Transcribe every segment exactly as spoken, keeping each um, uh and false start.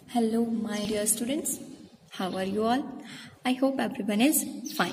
Hello, my dear students. How are you all? I hope everyone is fine.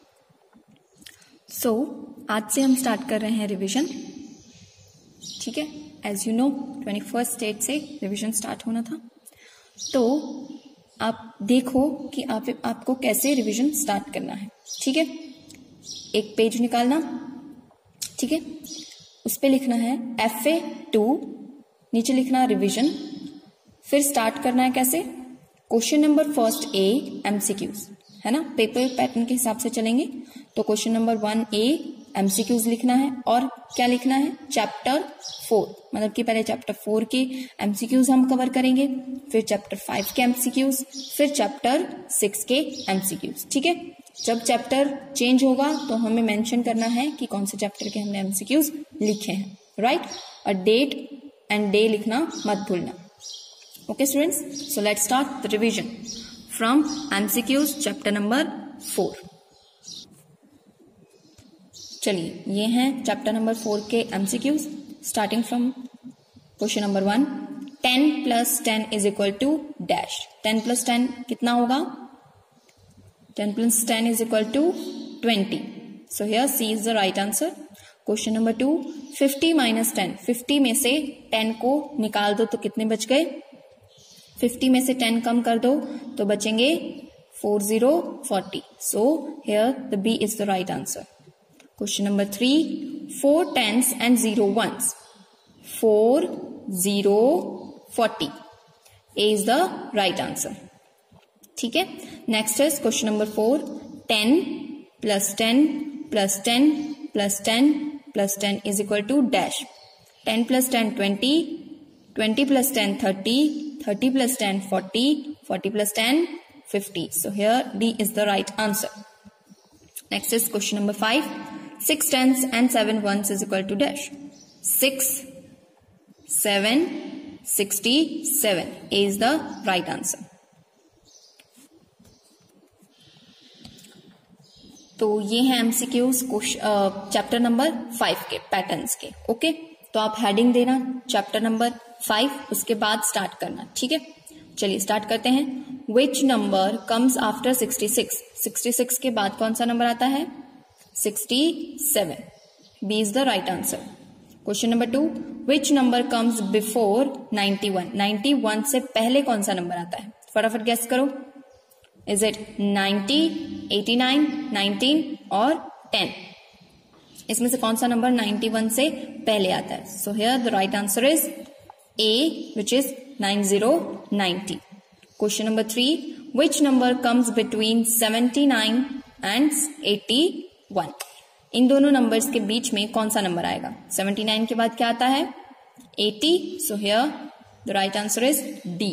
So, आज से हम start कर रहे हैं रिवीजन. ठीक है, as you know twenty first date से रिवीजन स्टार्ट होना था. तो आप देखो कि आप आपको कैसे रिवीजन स्टार्ट करना है. ठीक है, एक पेज निकालना. ठीक है, उस पे लिखना है एफ ए टू, नीचे लिखना है रिवीजन. फिर स्टार्ट करना है कैसे, question number first A MCQs है ना, पेपर पैटर्न के हिसाब से चलेंगे. तो question number one A MCQs लिखना है और क्या लिखना है, चैप्टर फोर, मतलब कि पहले चैप्टर फोर के एमसीक्यूज हम कवर करेंगे, फिर चैप्टर फाइव के एमसीक्यूज, फिर चैप्टर सिक्स के एमसीक्यूज. ठीक है, जब चैप्टर चेंज होगा तो हमें मेंशन करना है कि कौन से चैप्टर के हमने एमसीक्यूज लिखे हैं. राइट, और डेट एंड डे लिखना मत भूलना. Okay students, so let's start the revision from M C Qs chapter number four. चलिए, ये हैं चैप्टर नंबर फोर के M C Qs starting from question number one. Ten plus ten is equal to dash. Ten plus ten कितना होगा, ten plus ten is equal to twenty. So here C is the right answer. Question number two, fifty minus ten. Fifty में से ten को निकाल दो तो कितने बच गए, फिफ्टी में से टेन कम कर दो तो बचेंगे four zero forty. So here the B is the right answer. Question number three, four tens and zero ones. Four zero forty. A is the right answer. ठीक है, next is question number four. Ten plus ten plus ten plus ten plus ten is equal to dash. Ten plus ten twenty, twenty plus ten thirty, thirty plus ten forty, forty plus ten fifty. So here D is the right answer. Next is question number five. six tens and seven ones is equal to dash. six, seven, sixty-seven. A is the right answer. तो ये है MCQs chapter number five के patterns के. Okay, तो आप heading देना chapter number five, उसके बाद स्टार्ट करना. ठीक है, चलिए स्टार्ट करते हैं. Which number comes after sixty six. Sixty six के बाद कौन सा नंबर आता है, sixty seven. B is the right answer. Question number two, which number comes before ninety one. Ninety one से पहले कौन सा नंबर आता है, फटाफट गेस करो. Is it ninety, eighty nine, nineteen और टेन. इसमें से कौन सा नंबर नाइन्टी वन से पहले आता है. So here the right answer is A, which is ninety, ninety. Question number three, which number comes between seventy-nine and eighty-one. इन दोनों नंबर्स के बीच में कौन सा नंबर आएगा, seventy-nine के बाद क्या आता है, eighty. So here the right answer is D.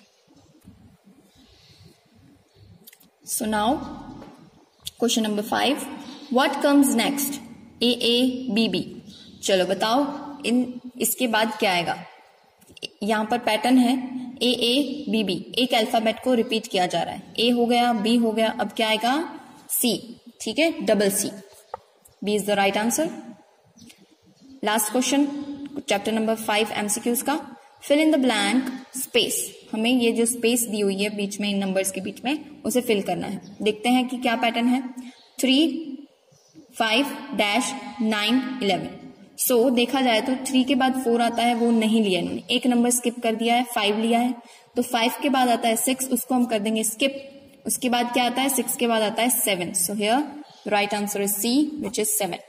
So now question number five, what comes next, A A B B. चलो बताओ इन इसके बाद क्या आएगा. यहां पर पैटर्न है ए ए बी बी, एक अल्फाबेट को रिपीट किया जा रहा है. ए हो गया, बी हो गया, अब क्या आएगा, सी. ठीक है, double C. B is the right answer. Last question chapter number five MCQs का. Fill in the blank space. हमें ये जो स्पेस दी हुई है बीच में, इन नंबर्स के बीच में, उसे फिल करना है. देखते हैं कि क्या पैटर्न है. Three, five, dash, nine, eleven. So so, देखा जाए तो थ्री के बाद फोर आता है, वो नहीं लिया इन्होंने, एक नंबर स्किप कर दिया है, फाइव लिया है. तो फाइव के बाद आता है सिक्स, उसको हम कर देंगे स्किप. उसके बाद क्या आता है, सिक्स के बाद आता है seven. So here right answer is C, which is seven.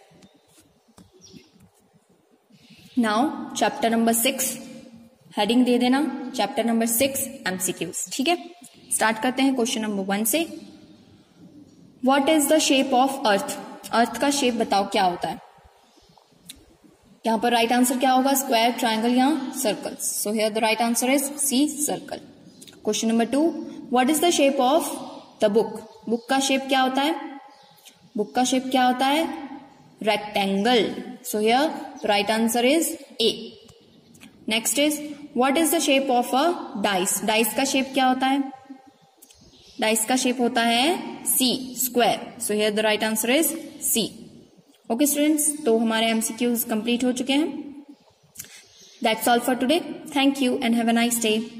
Now chapter number six, heading दे देना चैप्टर नंबर सिक्स एमसीक्यूज. ठीक है, स्टार्ट करते हैं क्वेश्चन नंबर वन से. What is the shape of earth. Earth का शेप बताओ क्या होता है. यहां पर राइट आंसर क्या होगा, स्क्वायर, ट्रायंगल या circle. So here the right answer is C, circle. Question number two, what is the shape of the book. Book का शेप क्या होता है, बुक का शेप क्या होता है, rectangle. So here the right answer is A. Next is what is the shape of a dice. Dice का shape क्या होता है, डाइस का शेप होता है C, square. So here the right answer is C. Okay students, तो हमारे MCQs complete हो चुके हैं. That's all for today. Thank you and have a nice day.